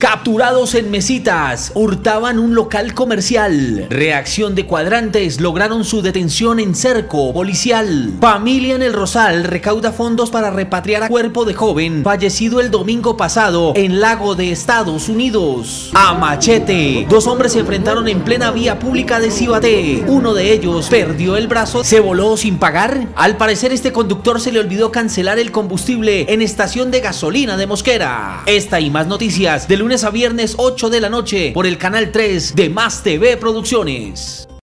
Capturados en mesitas, hurtaban un local comercial. Reacción de cuadrantes, lograron su detención en cerco policial. Familia en El Rosal recauda fondos para repatriar a cuerpo de joven fallecido el domingo pasado en Lago de Estados Unidos. A machete, dos hombres se enfrentaron en plena vía pública de Cibaté. Uno de ellos perdió el brazo, se voló sin pagar. Al parecer este conductor se le olvidó cancelar el combustible en estación de gasolina de Mosquera. Esta y más noticias de lunes a viernes 8 de la noche por el canal 3 de Más TV Producciones.